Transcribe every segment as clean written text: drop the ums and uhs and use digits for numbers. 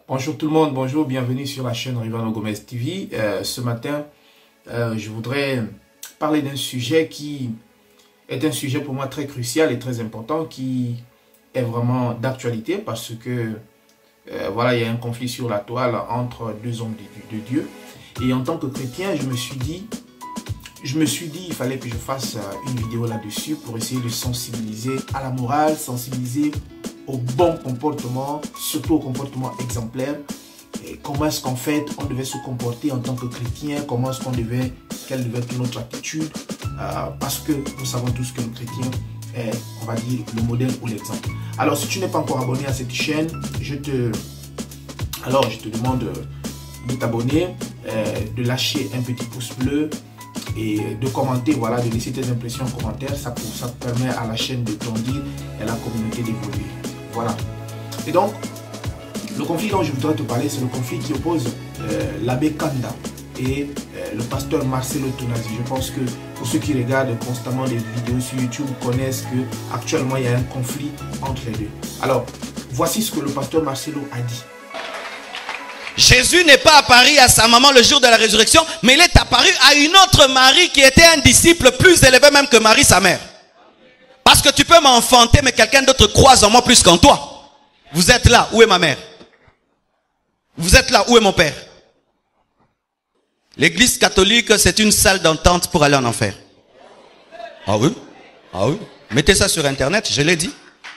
Bonjour tout le monde, bonjour, bienvenue sur la chaîne Rivano Gomez TV. Ce matin, je voudrais parler d'un sujet qui est un sujet pour moi très crucial et très important, qui est vraiment d'actualité parce que voilà, il y a un conflit sur la toile entre deux hommes de Dieu. Et en tant que chrétien, je me suis dit, il fallait que je fasse une vidéo là-dessus pour essayer de sensibiliser à la morale, sensibiliser au bon comportement, surtout au comportement exemplaire. Et comment est-ce qu'en fait on devait se comporter en tant que chrétien, quelle devait être notre attitude, parce que nous savons tous que le chrétien est, on va dire, le modèle ou l'exemple. Alors si tu n'es pas encore abonné à cette chaîne, je te demande de t'abonner, de lâcher un petit pouce bleu et de commenter, voilà, de laisser tes impressions en commentaire. Ça permet à la chaîne de grandir et à la communauté d'évoluer. Voilà. Et donc, le conflit dont je voudrais te parler, c'est le conflit qui oppose l'abbé Kanda et le pasteur Marcelo Tonazzi. Je pense que pour ceux qui regardent constamment des vidéos sur YouTube connaissent que actuellement il y a un conflit entre les deux. Alors, voici ce que le pasteur Marcelo a dit. Jésus n'est pas apparu à sa maman le jour de la résurrection, mais il est apparu à une autre Marie qui était un disciple plus élevé même que Marie, sa mère. Parce que tu peux m'enfanter, mais quelqu'un d'autre croise en moi plus qu'en toi. Vous êtes là, où est ma mère? Vous êtes là, où est mon père? L'église catholique, c'est une salle d'entente pour aller en enfer. Ah oui? Ah oui? Mettez ça sur internet, je l'ai dit.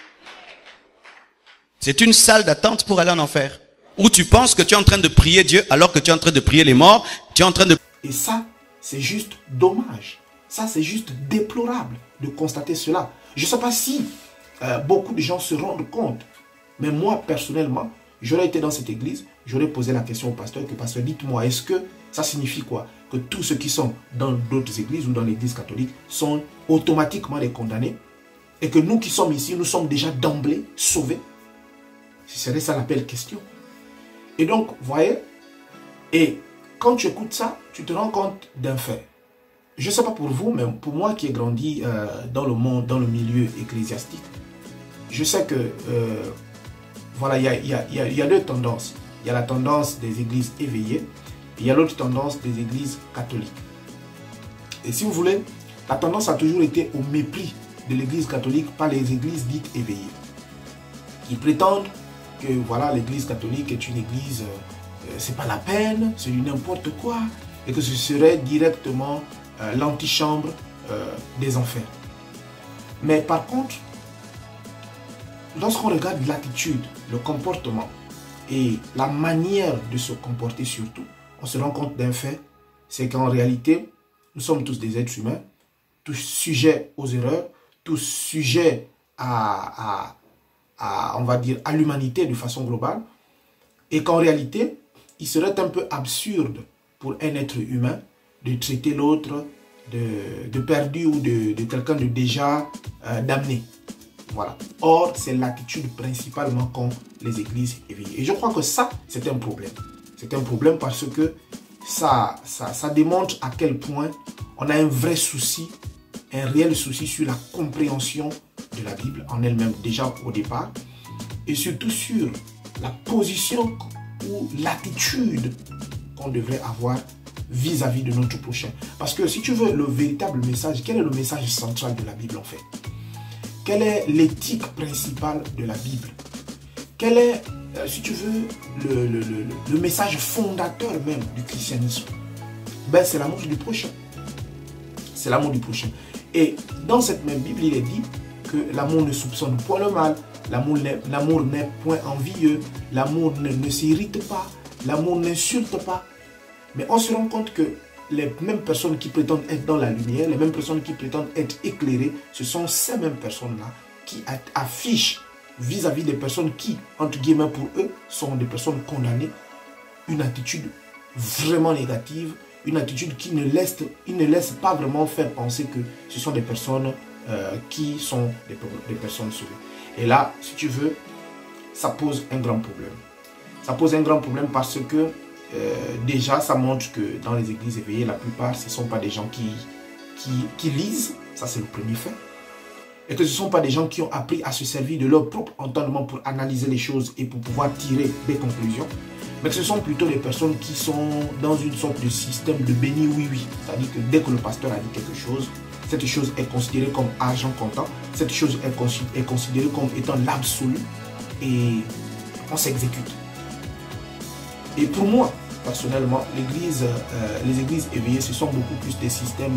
C'est une salle d'attente pour aller en enfer. Où tu penses que tu es en train de prier Dieu alors que tu es en train de prier les morts. Tu es en train de... Et ça, c'est juste dommage. Ça, c'est juste déplorable de constater cela. Je ne sais pas si beaucoup de gens se rendent compte. Mais moi, personnellement, j'aurais été dans cette église, j'aurais posé la question au pasteur, que pasteur, dites-moi, est-ce que ça signifie quoi? Que tous ceux qui sont dans d'autres églises ou dans l'église catholique sont automatiquement des condamnés? Et que nous qui sommes ici, nous sommes déjà d'emblée sauvés? Ce serait ça la belle question. Et donc, vous voyez, et quand tu écoutes ça, tu te rends compte d'un fait. Je ne sais pas pour vous, mais pour moi qui ai grandi dans le monde, dans le milieu ecclésiastique, je sais que, voilà, il y a deux tendances. Il y a la tendance des églises éveillées, et il y a l'autre tendance des églises catholiques. Et si vous voulez, la tendance a toujours été au mépris de l'église catholique par les églises dites éveillées, qui prétendent que voilà, l'église catholique est une église, c'est pas la peine, c'est du n'importe quoi, et que ce serait directement l'antichambre des enfers. Mais par contre, lorsqu'on regarde l'attitude, le comportement et la manière de se comporter surtout, on se rend compte d'un fait, c'est qu'en réalité, nous sommes tous des êtres humains, tous sujets aux erreurs, tous sujets on va dire, à l'humanité de façon globale, et qu'en réalité, il serait un peu absurde pour un être humain de traiter l'autre de perdu ou de quelqu'un de déjà damné. Voilà. Or, c'est l'attitude principalement qu'ont les églises éveillées. Et je crois que ça, c'est un problème. C'est un problème parce que ça démontre à quel point on a un vrai souci, un réel souci sur la compréhension de la Bible en elle-même déjà au départ, et surtout sur la position ou l'attitude qu'on devrait avoir vis-à-vis de notre prochain. Parce que si tu veux le véritable message, quel est le message central de la Bible en fait? Quelle est l'éthique principale de la Bible? Quel est, si tu veux, le message fondateur même du christianisme? Ben, c'est l'amour du prochain. C'est l'amour du prochain. Et dans cette même Bible, il est dit que l'amour ne soupçonne point le mal, l'amour n'est point envieux, l'amour ne s'irrite pas, l'amour n'insulte pas. Mais on se rend compte que les mêmes personnes qui prétendent être dans la lumière, les mêmes personnes qui prétendent être éclairées, ce sont ces mêmes personnes-là qui affichent vis-à-vis des personnes qui, entre guillemets pour eux, sont des personnes condamnées, une attitude vraiment négative, une attitude qui ne laisse pas vraiment faire penser que ce sont des personnes qui sont des personnes sauvées. Et là, si tu veux, ça pose un grand problème. Ça pose un grand problème parce que déjà, ça montre que dans les églises éveillées, la plupart, ce ne sont pas des gens qui lisent. Ça, c'est le premier fait. et que ce ne sont pas des gens qui ont appris à se servir de leur propre entendement pour analyser les choses et pour pouvoir tirer des conclusions, mais que ce sont plutôt des personnes qui sont dans une sorte de système de béni oui-oui. C'est-à-dire que dès que le pasteur a dit quelque chose, cette chose est considérée comme argent comptant, cette chose est considérée comme étant l'absolu et on s'exécute. Et pour moi, personnellement, les églises éveillées, ce sont beaucoup plus des systèmes,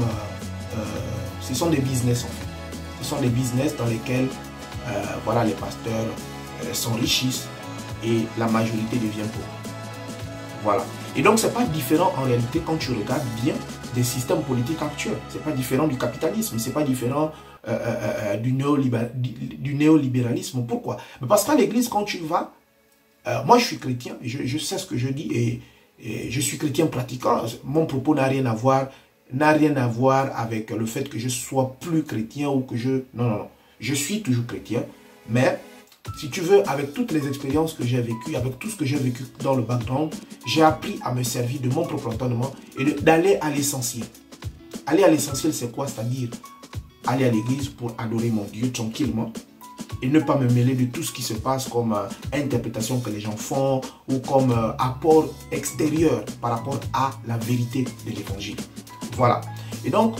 ce sont des business en fait. Ce sont des business dans lesquels voilà, les pasteurs s'enrichissent et la majorité devient pauvre. Voilà. Et donc, ce n'est pas différent en réalité quand tu regardes bien des systèmes politiques actuels. Ce n'est pas différent du capitalisme, ce n'est pas différent du néolibéralisme. Pourquoi? Parce qu'à l'église, quand tu vas, moi je suis chrétien, je sais ce que je dis et je suis chrétien pratiquant. Mon propos n'a rien à voir avec le fait que je sois plus chrétien ou que je... Non, non, non. Je suis toujours chrétien, mais si tu veux, avec toutes les expériences que j'ai vécues, avec tout ce que j'ai vécu dans le background, j'ai appris à me servir de mon propre entendement et d'aller à l'essentiel. Aller à l'essentiel, c'est quoi? C'est-à-dire aller à l'église pour adorer mon Dieu tranquillement et ne pas me mêler de tout ce qui se passe comme interprétation que les gens font ou comme apport extérieur par rapport à la vérité de l'évangile. Voilà. Et donc,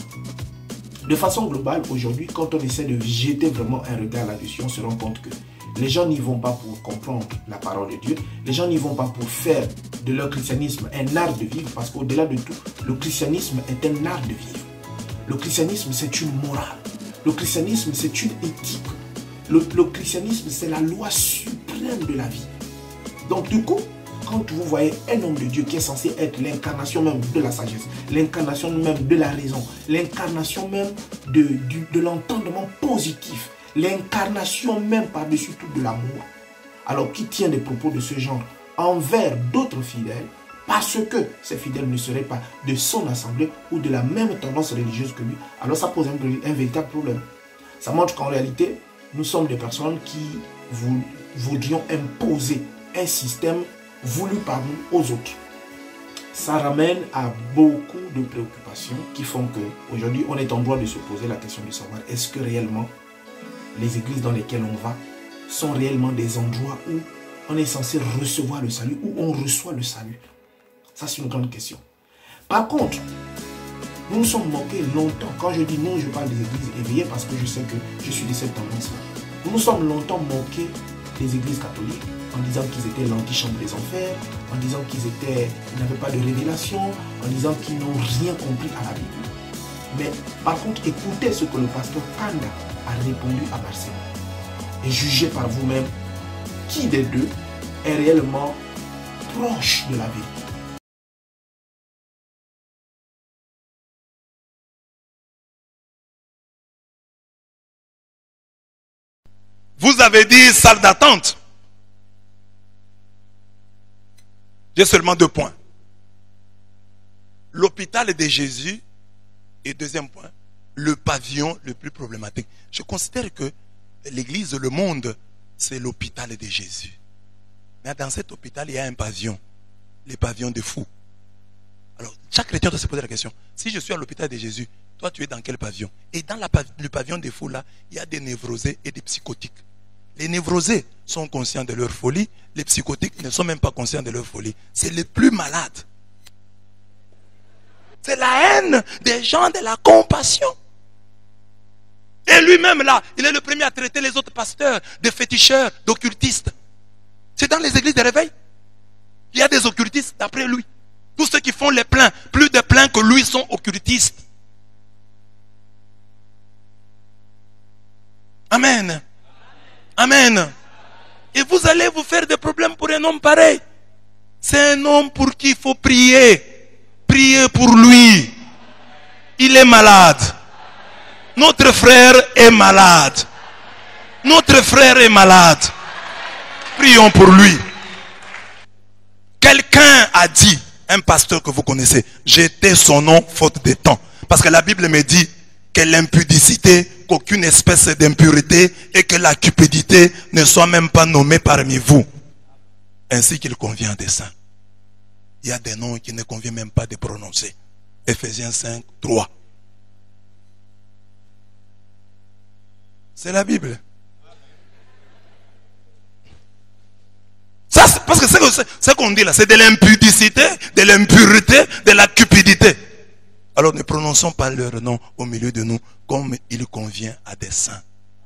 de façon globale, aujourd'hui, quand on essaie de jeter vraiment un regard là-dessus, on se rend compte que les gens n'y vont pas pour comprendre la parole de Dieu. Les gens n'y vont pas pour faire de leur christianisme un art de vivre. Parce qu'au-delà de tout, le christianisme est un art de vivre. Le christianisme, c'est une morale. Le christianisme, c'est une éthique. Le christianisme, c'est la loi suprême de la vie. Donc du coup, quand vous voyez un homme de Dieu qui est censé être l'incarnation même de la sagesse, l'incarnation même de la raison, l'incarnation même de l'entendement positif, l'incarnation même par-dessus tout de l'amour, alors qui tient des propos de ce genre envers d'autres fidèles, parce que ces fidèles ne seraient pas de son assemblée ou de la même tendance religieuse que lui, alors ça pose un véritable problème. Ça montre qu'en réalité, nous sommes des personnes qui voudrions imposer un système voulu par nous aux autres. Ça ramène à beaucoup de préoccupations qui font qu'aujourd'hui, on est en droit de se poser la question de savoir est-ce que réellement les églises dans lesquelles on va sont réellement des endroits où on est censé recevoir le salut, où on reçoit le salut. Ça, c'est une grande question. Par contre, nous nous sommes moqués longtemps. Quand je dis nous, je parle des églises éveillées parce que je sais que je suis de cette tendance-là. Nous nous sommes longtemps moqués des églises catholiques en disant qu'ils étaient l'antichambre des enfers, en disant qu'ils n'avaient pas de révélation, en disant qu'ils n'ont rien compris à la Bible. Mais par contre, écoutez ce que le pasteur Kanda a répondu à Marseille. Et jugez par vous-même qui des deux est réellement proche de la vérité. Vous avez dit salle d'attente. J'ai seulement 2 points. L'hôpital de Jésus et deuxième point, le pavillon le plus problématique. Je considère que l'église, le monde, c'est l'hôpital de Jésus. Mais dans cet hôpital, il y a un pavillon. Le pavillon des fous. Alors, chaque chrétien doit se poser la question. Si je suis à l'hôpital de Jésus, toi tu es dans quel pavillon? Et dans le pavillon des fous là, il y a des névrosés et des psychotiques. Les névrosés sont conscients de leur folie. Les psychotiques ne sont même pas conscients de leur folie. C'est les plus malades. C'est la haine des gens de la compassion. Et lui-même là, il est le premier à traiter les autres pasteurs de féticheurs, d'occultistes. C'est dans les églises de réveil. Il y a des occultistes d'après lui. Tous ceux qui font les pleins, plus de pleins que lui sont occultistes. Amen. Amen. Et vous allez vous faire des problèmes pour un homme pareil. C'est un homme pour qui il faut prier. Priez pour lui. Il est malade. Notre frère est malade. Notre frère est malade. Prions pour lui. Quelqu'un a dit, un pasteur que vous connaissez, j'étais son nom faute de temps. Parce que la Bible me dit que l'impudicité, qu'aucune espèce d'impureté et que la cupidité ne soit même pas nommée parmi vous. Ainsi qu'il convient des saints. Il y a des noms qui ne convient même pas de prononcer. Ephésiens 5, 3. C'est la Bible. Ça, parce que ce qu'on dit là, c'est de l'impudicité, de l'impureté, de la cupidité. Alors ne prononçons pas leur nom au milieu de nous comme il convient à des saints.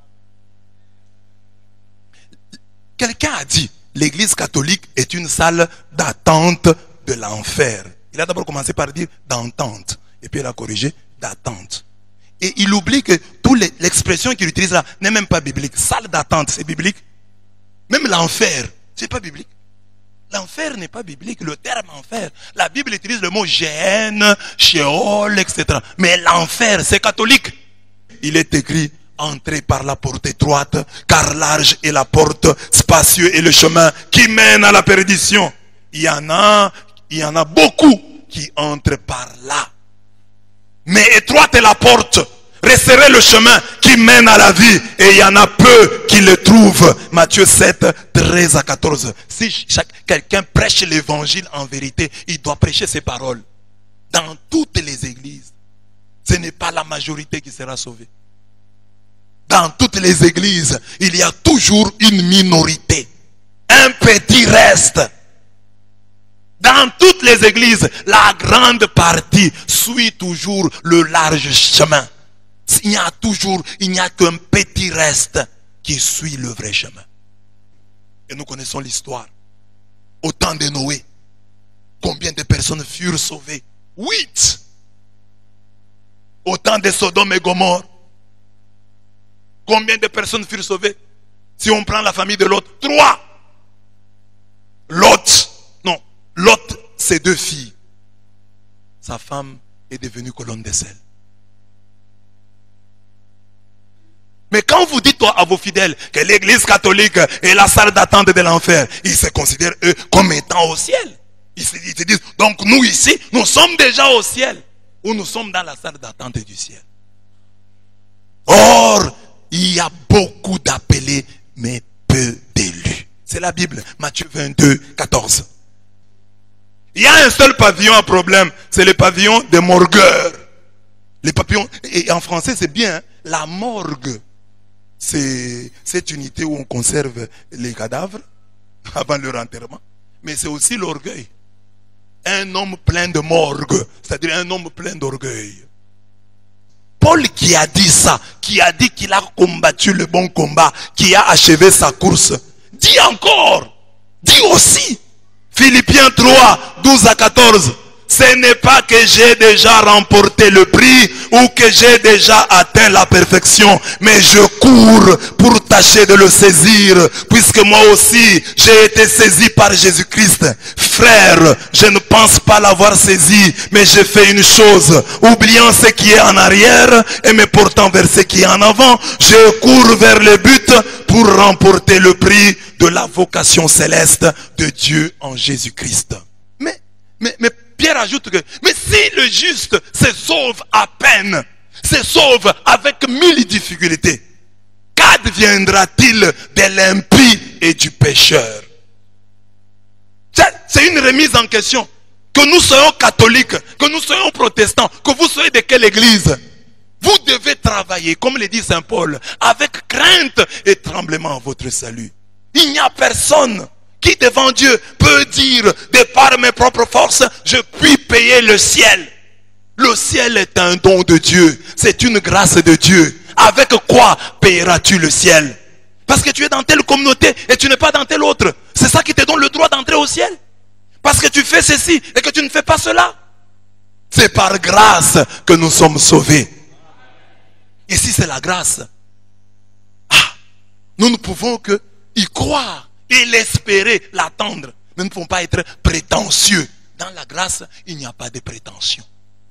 Quelqu'un a dit, l'église catholique est une salle d'attente de l'enfer. Il a d'abord commencé par dire d'entente. Et puis il a corrigé d'attente. Et il oublie que l'expression qu'il utilise là n'est même pas biblique. Salle d'attente, c'est biblique. Même l'enfer, c'est pas biblique. L'enfer n'est pas biblique. Le terme enfer, la Bible utilise le mot Géhenne, Sheol, etc. Mais l'enfer, c'est catholique. Il est écrit, entrez par la porte étroite, car large est la porte, spacieux est le chemin qui mène à la perdition. Il y en a beaucoup qui entrent par là. Mais étroite est la porte, resserrez le chemin qui mène à la vie, et il y en a peu qui le trouvent. Matthieu 7, 13 à 14. Si quelqu'un prêche l'évangile en vérité, il doit prêcher ses paroles. Dans toutes les églises, ce n'est pas la majorité qui sera sauvée. Dans toutes les églises, il y a toujours une minorité. Un petit reste. Dans toutes les églises, la grande partie suit toujours le large chemin. Il n'y a qu'un petit reste qui suit le vrai chemin. Et nous connaissons l'histoire. Au temps de Noé, combien de personnes furent sauvées? 8. Au temps de Sodome et Gomorrhe, combien de personnes furent sauvées? Si on prend la famille de Lot, 3. Lot, ses 2 filles. Sa femme est devenue colonne de sel. Mais quand vous dites à vos fidèles que l'église catholique est la salle d'attente de l'enfer, ils se considèrent eux comme étant au ciel. Ils se disent, donc nous ici, nous sommes déjà au ciel. Ou nous sommes dans la salle d'attente du ciel. Or, il y a beaucoup d'appelés, mais peu d'élus. C'est la Bible, Matthieu 22, 14. Il y a un seul pavillon à problème, c'est le pavillon des morgueurs. Les pavillons, et en français c'est bien, hein, la morgue. C'est cette unité où on conserve les cadavres avant leur enterrement. Mais c'est aussi l'orgueil. Un homme plein de morgue, c'est-à-dire un homme plein d'orgueil. Paul qui a dit ça, qui a dit qu'il a combattu le bon combat, qui a achevé sa course, dit encore, dit aussi, Philippiens 3, 12 à 14, ce n'est pas que j'ai déjà remporté le prix ou que j'ai déjà atteint la perfection, mais je cours pour tâcher de le saisir, puisque moi aussi j'ai été saisi par Jésus-Christ. Frère, je ne pense pas l'avoir saisi, mais j'ai fait une chose, oubliant ce qui est en arrière et me portant vers ce qui est en avant, je cours vers le but pour remporter le prix de la vocation céleste de Dieu en Jésus-Christ. Mais Pierre ajoute que, mais si le juste se sauve à peine, se sauve avec 1000 difficultés, qu'adviendra-t-il de l'impie et du pécheur? C'est une remise en question. Que nous soyons catholiques, que nous soyons protestants, que vous soyez de quelle église, vous devez travailler, comme le dit Saint Paul, avec crainte et tremblement à votre salut. Il n'y a personne qui devant Dieu peut dire, de par mes propres forces, je puis payer le ciel. Le ciel est un don de Dieu. C'est une grâce de Dieu. Avec quoi payeras-tu le ciel? Parce que tu es dans telle communauté et tu n'es pas dans telle autre. C'est ça qui te donne le droit d'entrer au ciel. Parce que tu fais ceci et que tu ne fais pas cela. C'est par grâce que nous sommes sauvés. Et si c'est la grâce, nous ne pouvons que y croire et l'espérer, l'attendre. Nous ne pouvons pas être prétentieux. Dans la grâce, il n'y a pas de prétention.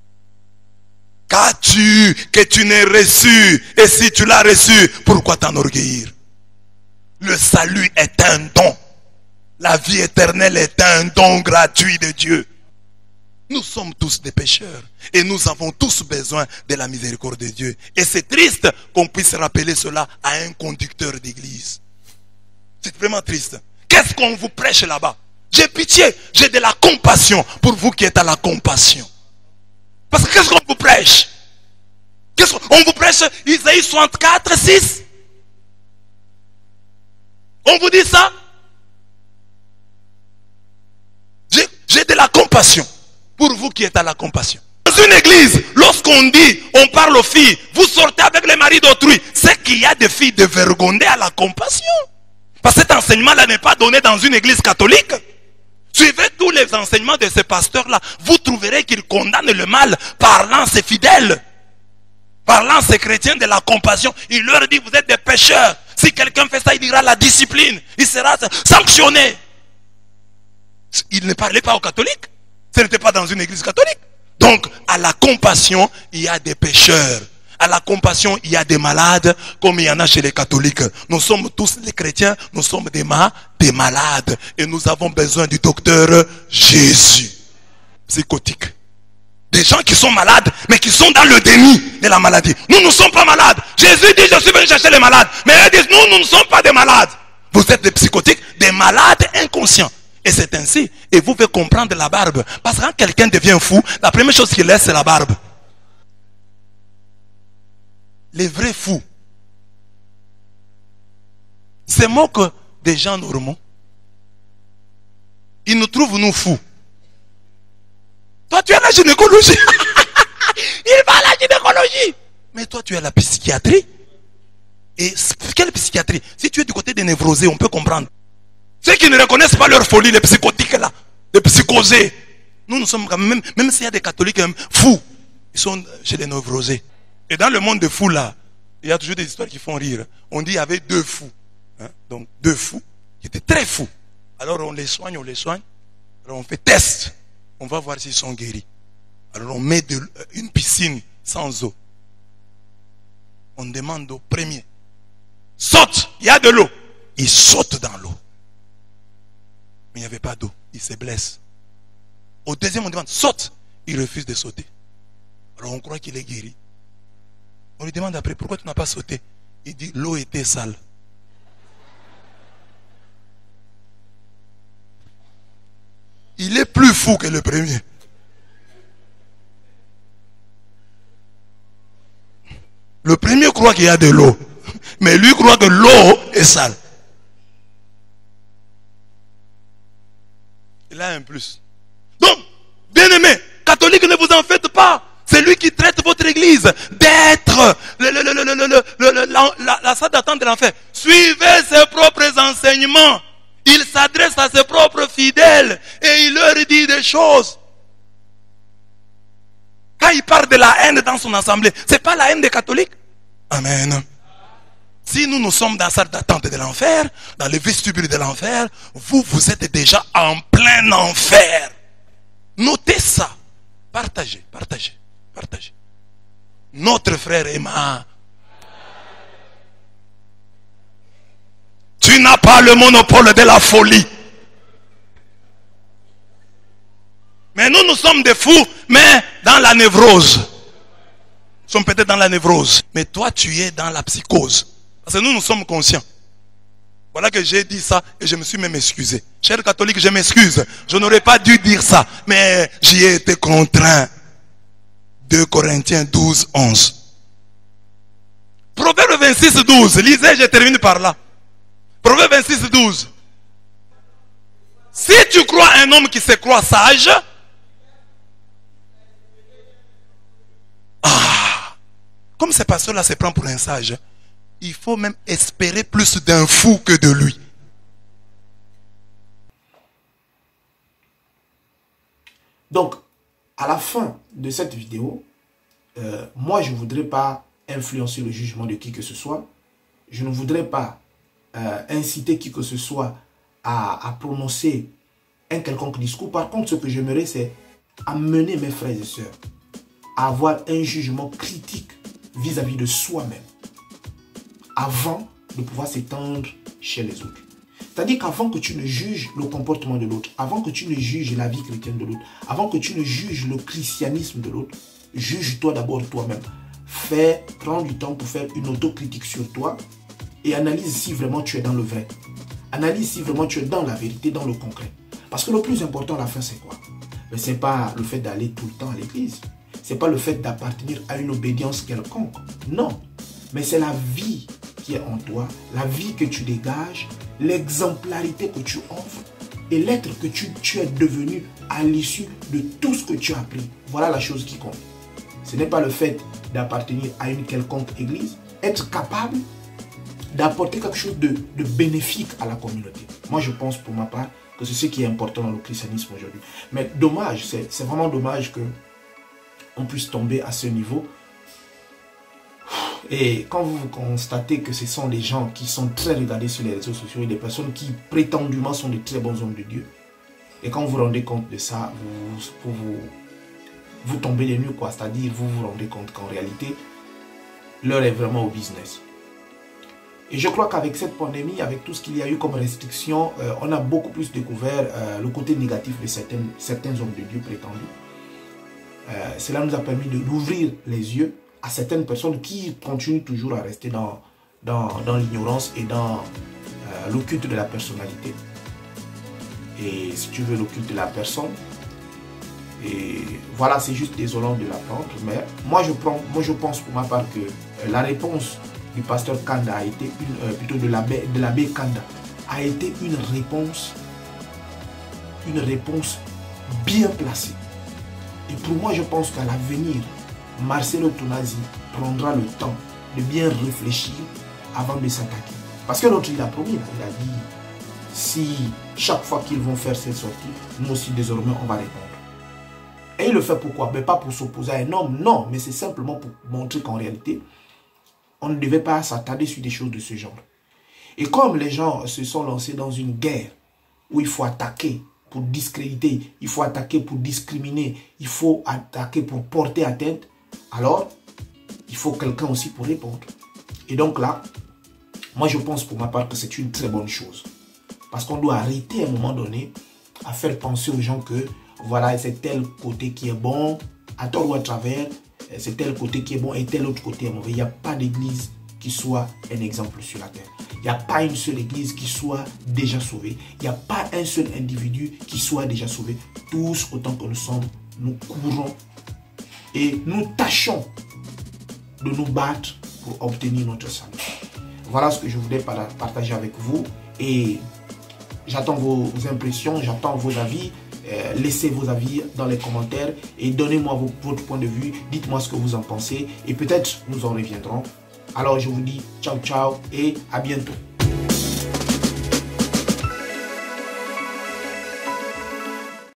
Qu'as-tu que tu n'aies reçu? Et si tu l'as reçu, pourquoi t'enorgueillir? Le salut est un don. La vie éternelle est un don gratuit de Dieu. Nous sommes tous des pécheurs. Et nous avons tous besoin de la miséricorde de Dieu. Et c'est triste qu'on puisse rappeler cela à un conducteur d'église. C'est vraiment triste. Qu'est-ce qu'on vous prêche là-bas? J'ai pitié, j'ai de la compassion pour vous qui êtes à la compassion. Parce que qu'est-ce qu'on vous prêche? On vous prêche Isaïe 64, 6. On vous dit ça? J'ai de la compassion pour vous qui êtes à la compassion. Dans une église, lorsqu'on dit, on parle aux filles, vous sortez avec les maris d'autrui, c'est qu'il y a des filles dévergondées à la compassion. Parce que cet enseignement-là n'est pas donné dans une église catholique. Suivez tous les enseignements de ces pasteurs-là. Vous trouverez qu'ils condamnent le mal parlant ces fidèles. Parlant ces chrétiens de la compassion. Il leur dit, vous êtes des pécheurs. Si quelqu'un fait ça, il dira la discipline. Il sera sanctionné. Il ne parlait pas aux catholiques. Ce n'était pas dans une église catholique. Donc, à la compassion, il y a des pécheurs. À la compassion, il y a des malades, comme il y en a chez les catholiques. Nous sommes tous les chrétiens, nous sommes des malades. Et nous avons besoin du docteur Jésus. Psychotique. Des gens qui sont malades, mais qui sont dans le déni de la maladie. Nous ne sommes pas malades. Jésus dit, je suis venu chercher les malades. Mais ils disent, nous ne sommes pas des malades. Vous êtes des psychotiques, des malades inconscients. Et c'est ainsi. Et vous pouvez comprendre la barbe. Parce que quand quelqu'un devient fou, la première chose qu'il laisse, c'est la barbe. Les vrais fous se moquent des gens normaux. Ils nous trouvent, nous, fous. Toi, tu es à la gynécologie. Il va à la gynécologie. Mais toi, tu es à la psychiatrie. Et quelle psychiatrie? Si tu es du côté des névrosés, on peut comprendre. Ceux qui ne reconnaissent pas leur folie, les psychotiques là, les psychosés. Nous sommes quand même s'il y a des catholiques fous, ils sont chez les névrosés. Et dans le monde des fous là, il y a toujours des histoires qui font rire. On dit qu'il y avait deux fous. Hein? Donc deux fous qui étaient très fous. Alors on les soigne. Alors on fait test. On va voir s'ils sont guéris. Alors on met une piscine sans eau. On demande au premier. Saute, il y a de l'eau. Il saute dans l'eau. Mais il n'y avait pas d'eau. Il se blesse. Au deuxième, on demande, saute. Il refuse de sauter. Alors on croit qu'il est guéri. On lui demande après, pourquoi tu n'as pas sauté? Il dit, l'eau était sale. Il est plus fou que le premier. Le premier croit qu'il y a de l'eau. Mais lui croit que l'eau est sale. Il a un plus. Donc, bien aimé, catholique, ne vous en faites pas. C'est lui qui traite votre église d'être la salle d'attente de l'enfer. Suivez ses propres enseignements. Il s'adresse à ses propres fidèles et il leur dit des choses. Quand il parle de la haine dans son assemblée, ce n'est pas la haine des catholiques. Amen. Si nous sommes dans la salle d'attente de l'enfer, dans le vestibule de l'enfer, vous êtes déjà en plein enfer. Notez ça. Partagez. Notre frère Emma. Tu n'as pas le monopole de la folie. Mais nous sommes des fous, mais dans la névrose. Nous sommes peut-être dans la névrose. Mais toi, tu es dans la psychose. Parce que nous sommes conscients. Voilà que j'ai dit ça et je me suis même excusé. Cher catholique, je m'excuse. Je n'aurais pas dû dire ça. Mais j'y ai été contraint. 2 Corinthiens 12, 11. Proverbe 26, 12. Lisez, je termine par là. Proverbe 26, 12. Si tu crois un homme qui se croit sage, comme ce pasteur-là se prend pour un sage, il faut même espérer plus d'un fou que de lui. Donc, à la fin de cette vidéo, moi, je ne voudrais pas influencer le jugement de qui que ce soit. Je ne voudrais pas inciter qui que ce soit à prononcer un quelconque discours. Par contre, ce que j'aimerais, c'est amener mes frères et sœurs à avoir un jugement critique vis-à-vis de soi-même avant de pouvoir s'étendre chez les autres. C'est-à-dire qu'avant que tu ne juges le comportement de l'autre, avant que tu ne juges la vie chrétienne de l'autre, avant que tu ne juges le christianisme de l'autre, juge-toi d'abord toi-même. Prends du temps pour faire une autocritique sur toi et analyse si vraiment tu es dans le vrai. Analyse si vraiment tu es dans la vérité, dans le concret. Parce que le plus important à la fin, c'est quoi? Ce n'est pas le fait d'aller tout le temps à l'église. Ce n'est pas le fait d'appartenir à une obédience quelconque. Non. Mais c'est la vie qui qui est en toi, la vie que tu dégages, l'exemplarité que tu offres et l'être que tu es devenu à l'issue de tout ce que tu as appris. Voilà la chose qui compte. Ce n'est pas le fait d'appartenir à une quelconque église, être capable d'apporter quelque chose de bénéfique à la communauté. Moi, je pense pour ma part que c'est ce qui est important dans le christianisme aujourd'hui. Mais dommage, c'est vraiment dommage qu'on puisse tomber à ce niveau. Et quand vous constatez que ce sont des gens qui sont très regardés sur les réseaux sociaux et des personnes qui prétendument sont de très bons hommes de Dieu, et quand vous vous rendez compte de ça, vous tombez des nues, quoi. C'est-à-dire, vous vous rendez compte qu'en réalité, l'heure est vraiment au business. Et je crois qu'avec cette pandémie, avec tout ce qu'il y a eu comme restriction, on a beaucoup plus découvert le côté négatif de certains hommes de Dieu prétendus. Cela nous a permis d'ouvrir les yeux à certaines personnes qui continuent toujours à rester dans l'ignorance et dans l'occulte de la personnalité. Et si tu veux l'occulte de la personne, et voilà, c'est juste désolant de l'apprendre, mais moi je pense pour ma part que la réponse du pasteur Kanda a été plutôt de l'abbé Kanda a été une réponse bien placée. Et pour moi, je pense qu'à l'avenir, Marcelo Tonazi prendra le temps de bien réfléchir avant de s'attaquer. Parce que l'autre, il a promis, il a dit, si chaque fois qu'ils vont faire cette sortie, nous aussi désormais, on va répondre. Et il le fait pourquoi? Mais pas pour s'opposer à un homme, non, mais c'est simplement pour montrer qu'en réalité, on ne devait pas s'attarder sur des choses de ce genre. Et comme les gens se sont lancés dans une guerre où il faut attaquer pour discréditer, il faut attaquer pour discriminer, il faut attaquer pour porter atteinte, alors il faut quelqu'un aussi pour répondre. Et donc là, moi je pense pour ma part que c'est une très bonne chose. Parce qu'on doit arrêter à un moment donné à faire penser aux gens que voilà, c'est tel côté qui est bon, à tort ou à travers, c'est tel côté qui est bon et tel autre côté est mauvais. Il n'y a pas d'église qui soit un exemple sur la terre. Il n'y a pas une seule église qui soit déjà sauvée. Il n'y a pas un seul individu qui soit déjà sauvé. Tous, autant que nous sommes, nous courons et nous tâchons de nous battre pour obtenir notre salut. Voilà ce que je voulais partager avec vous. Et j'attends vos impressions, j'attends vos avis. Laissez vos avis dans les commentaires et donnez-moi votre point de vue. Dites-moi ce que vous en pensez et peut-être nous en reviendrons. Alors je vous dis ciao ciao et à bientôt.